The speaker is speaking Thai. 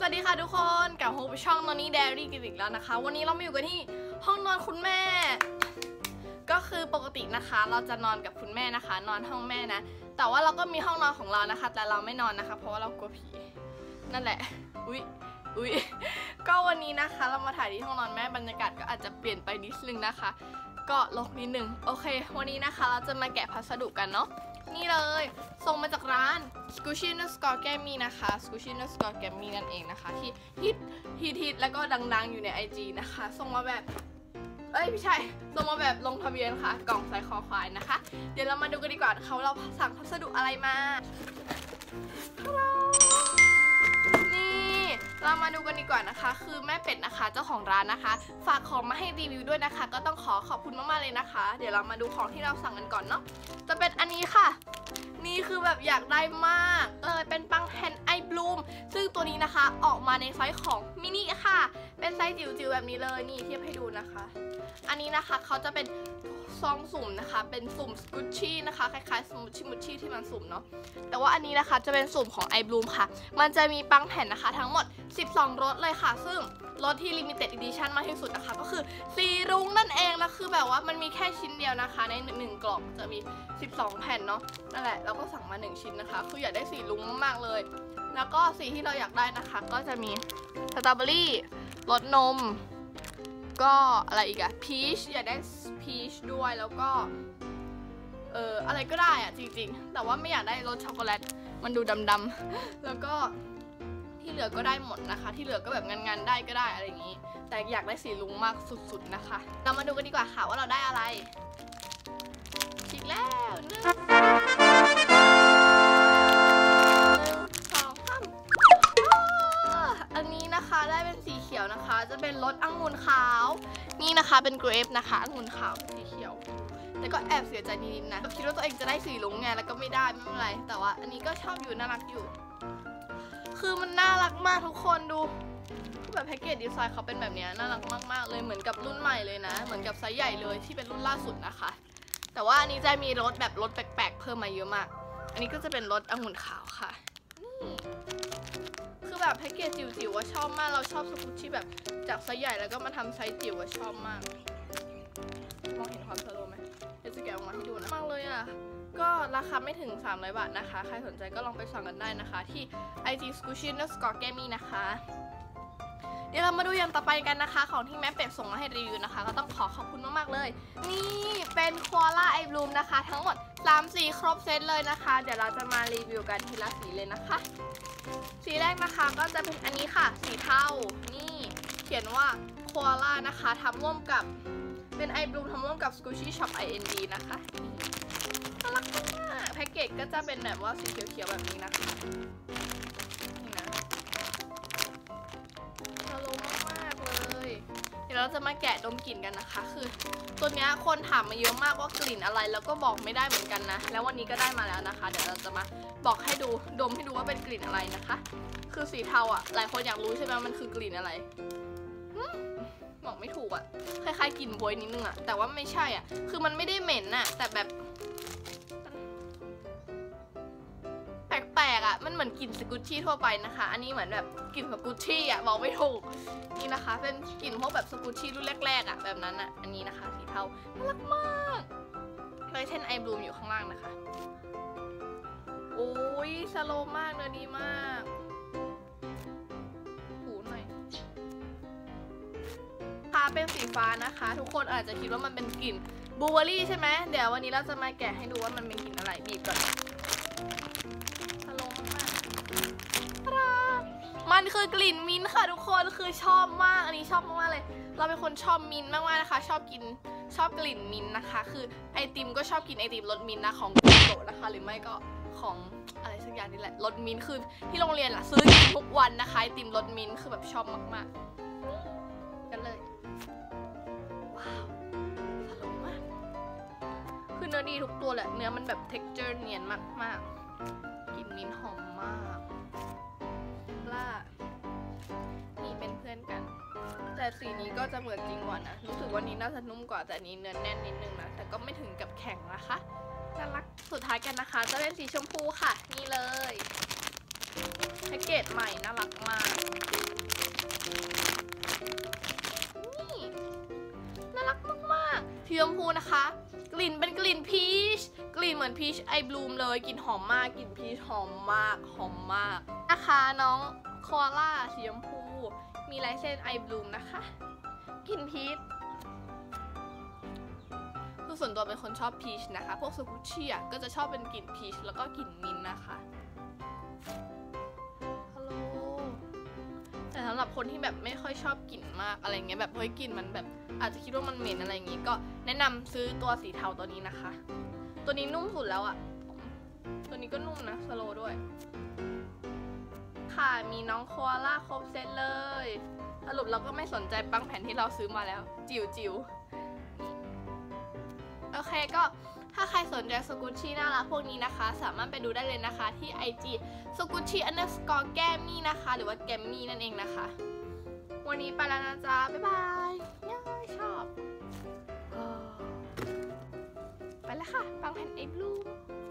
วัสดีค่ะทุกคนกลับมาพบช่องนอนนี่เดรี่กันอีกแล้วนะคะวันนี้เรามาอยู่กันที่ห้องนอนคุณแม่ก็คือปกตินะคะเราจะนอนกับคุณแม่นะคะนอนห้องแม่นะแต่ว่าเราก็มีห้องนอนของเรานะคะแต่เราไม่นอนนะคะเพราะว่าเรากลัวผีนั่นแหละอุ๊ยก็วันนี้นะคะเรามาถ่ายที่ห้องนอนแม่บรรยากาศก็อาจจะเปลี่ยนไปนิดนึงนะคะก็ลกนิดนึงโอเควันนี้นะคะเราจะมาแกะพัสดุกันเนาะนี่เลยส่งมาจากร้าน Squishy Score Gammy นะคะ Squishy Score Gammy นั่นเองนะคะที่ฮิตแล้วก็ดังๆอยู่ใน IG นะคะส่งมาแบบไม่ใช่ส่งมาแบบลงทะเบียนค่ะกล่องใส่คอควายนะคะเดี๋ยวเรามาดูกันดีกว่านะคะว่าเราสั่งพัสดุอะไรมานี่เรามาดูกันดีกว่านะคะคือแม่เป็ดนะคะเจ้าของร้านนะคะฝากของมาให้รีวิวด้วยนะคะก็ต้องขอบคุณมากๆเลยนะคะเดี๋ยวเรามาดูของที่เราสั่งกันก่อนเนาะจะเป็นอันนี้ค่ะนี่คือแบบอยากได้มากเป็นปังแผ่นไอบลูมซึ่งตัวนี้นะคะออกมาในไซส์ของมินิค่ะเป็นไซส์จิ๋วๆแบบนี้เลยนี่เทียบให้ดูนะคะอันนี้นะคะเขาจะเป็นซองสุ่มนะคะเป็นสุ่มสกุชชี่นะคะคล้ายๆสมุชชี่ที่มันสุ่มเนาะแต่ว่าอันนี้นะคะจะเป็นสุ่มของไอบลูมค่ะมันจะมีปังแผ่นนะคะทั้งหมด12รสเลยค่ะซึ่งรสที่ Limited Edition มากที่สุดนะคะก็คือสีรุ้งนั่นเองนะคือแบบว่ามันมีแค่ชิ้นเดียวนะคะใน1กล่องจะมี12แผ่นเนาะนั่นแหละเราก็สั่งมา1ชิ้นนะคะคืออยากได้สีรุ้งมากๆเลยแล้วก็สีที่เราอยากได้นะคะก็จะมีสตรอเบอรี่รสนมก็อะไรอีกอะพีชอยากได้พีชด้วยแล้วก็อะไรก็ได้อะจริงๆแต่ว่าไม่อยากได้รสช็อกโกแลตมันดูดำๆแล้วก็ที่เหลือก็ได้หมดนะคะที่เหลือก็แบบงานได้ก็ได้อะไรอย่างนี้แต่อยากได้สีรุ้งมากสุดๆนะคะเรามาดูกันดีกว่าค่ะว่าเราได้อะไรอีกแล้วอันนี้นะคะได้เป็นสีเขียวนะคะจะเป็นรสองุ่นขาวนี่นะคะเป็นเกรปนะคะองุ่นขาวสีเขียวแต่ก็แอบเสียใจนิดๆนะคิดว่าตัวเองจะได้สีรุ้งไงแล้วก็ไม่ได้ไม่เป็นไรแต่ว่าอันนี้ก็ชอบอยู่น่ารักอยู่คือมันน่ารักมากทุกคนดูแบบแพ็กเกจดีไซน์เขาเป็นแบบนี้น่ารักมากๆเลยเหมือนกับรุ่นใหม่เลยนะเหมือนกับไซส์ใหญ่เลยที่เป็นรุ่นล่าสุดนะคะแต่ว่าอันนี้จะมีรสแบบรสแปลกๆเพิ่มมาเยอะมากอันนี้ก็จะเป็นรสองุ่นขาวค่ะนี่คือแบบแพ็กเกจจิ๋วๆว่าชอบมากเราชอบสกุชชี่แบบจากไซส์ใหญ่แล้วก็มาทำไซส์จิ๋วว่าชอบมากมองเห็นความสโลว์ไหมเดี๋ยวจะแกะออกมาให้ดูนะมากเลยอ่ะก็ราคาไม่ถึง300 บาทนะคะใครสนใจก็ลองไปสั่งกันได้นะคะที่ IG Squishy Score Gammy นะคะเดี๋ยวเรามาดูอย่างต่อไปกันนะคะของที่แม่เป็ดส่งมาให้รีวิวนะคะก็ต้องขอบคุณมากๆเลยนี่เป็นโคอาล่าไอบลูมนะคะทั้งหมด3 สีครบเซตเลยนะคะเดี๋ยวเราจะมารีวิวกันทีละสีเลยนะคะสีแรกนะคะก็จะเป็นอันนี้ค่ะสีเทานี่เขียนว่าโคอาล่านะคะทำร่วมกับเป็นไอบลูมทำร่วมกับ Squishy Shop IND นะคะน่ารักมากแพ็กเกจก็จะเป็นแบบว่าสีเขียวๆแบบนี้นะคะนี่นะน่ารักมากเลยเดี๋ยวเราจะมาแกะดมกลิ่นกันนะคะคือตัวนี้คนถามมาเยอะมากว่ากลิ่นอะไรแล้วก็บอกไม่ได้เหมือนกันนะแล้ววันนี้ก็ได้มาแล้วนะคะเดี๋ยวเราจะมาบอกให้ดูดมให้ดูว่าเป็นกลิ่นอะไรนะคะคือสีเทาอ่ะหลายคนอยากรู้ใช่ไหมมันคือกลิ่นอะไรบอกไม่ถูกอ่ะคล้ายๆกลิ่นบวยนิดนึงอ่ะแต่ว่าไม่ใช่อ่ะคือมันไม่ได้เหม็นอ่ะแต่แบบแปลกๆอ่ะมันเหมือนกลิ่นสกุชชี่ทั่วไปนะคะอันนี้เหมือนแบบกลิ่นสกุชชี่อ่ะบอกไม่ถูกนี่นะคะเป็นกลิ่นพวกแบบสกุชชี่รุ่นแรกๆอ่ะแบบนั้นอ่ะอันนี้นะคะสีเทาน่ารักมากเลยเช่นไอบลูมอยู่ข้างล่างนะคะโอ้ยสโลว์มากเนื้อดีมากหูหน่อยเป็นสีฟ้านะคะทุกคนอาจจะคิดว่ามันเป็นกลิ่นบลูเบอร์รี่ใช่ไหมเดี๋ยววันนี้เราจะมาแกะให้ดูว่ามันเป็นกลิ่นอะไรบีบก่อนสโลว์มากมันคือกลิ่นมิ้นท์ค่ะทุกคนคือชอบมากอันนี้ชอบมากๆเลยเราเป็นคนชอบมิ้นท์มากๆนะคะชอบกลิ่นมิ้นท์นะคะคือไอติมก็ชอบกินไอติมรสมิ้นท์นะของกุโกะนะคะหรือไม่ก็ของอะไรสักอย่างนี่แหละรสมิ้นท์คือที่โรงเรียนอะซื้อกินทุกวันนะคะไอติมรสมิ้นท์คือแบบชอบมากๆกันเลยว้าวสนุกมากคือเนื้อดีทุกตัวแหละเนื้อมันแบบ texture เนียนมากๆกลิ่นมิ้นท์หอมมากล่านี่เป็นเพื่อนกันแต่สีนี้ก็จะเหมือนจริงกว่านะรู้สึกว่านี้น่าจะนุ่มกว่าแต่นี้เนื้อแน่นนิดนึงนะแต่ก็ไม่ถึงกับแข็งนะคะน่ารักสุดท้ายกันนะคะจะเป็นสีชมพูค่ะนี่เลยแพ็กเกจใหม่น่ารักมากสีชมพูนะคะ กลิ่นเป็นกลิ่นพีชกลิ่นเหมือนพีชไอบลูมเลยกลิ่นหอมมากกลิ่นพีชหอมมากนะคะน้องโคอาล่าสีชมพูมีลายเส้นไอบลูมนะคะกลิ่นพีชคือส่วนตัวเป็นคนชอบพีชนะคะพวกสกูชี่ก็จะชอบเป็นกลิ่นพีชแล้วก็กลิ่นมิ้นท์นะคะฮัลโหลแต่สำหรับคนที่แบบไม่ค่อยชอบกลิ่นมากอะไรเงี้ยแบบเฮ้ยกลิ่นมันแบบอาจจะคิดว่ามันเหม็นอะไรอย่างงี้ก็แนะนำซื้อตัวสีเทาตัวนี้นะคะตัวนี้นุ่มสุดแล้วตัวนี้ก็นุ่มนะสโลด้วยค่ะมีน้องโคอาล่าครบเซตเลยสรุปเราก็ไม่สนใจปังแผ่นที่เราซื้อมาแล้วจิ๋วโอเคก็ถ้าใครสนใจสกูชี่น่ารักพวกนี้นะคะสามารถไปดูได้เลยนะคะที่ IG สกูชี่_แกมมี่นะคะหรือว่าแกมมี่นั่นเองนะคะวันนี้ไปแล้วนะจ๊ะบ๊ายบายชอบไปแล้วค่ะปังแผ่นไอบลู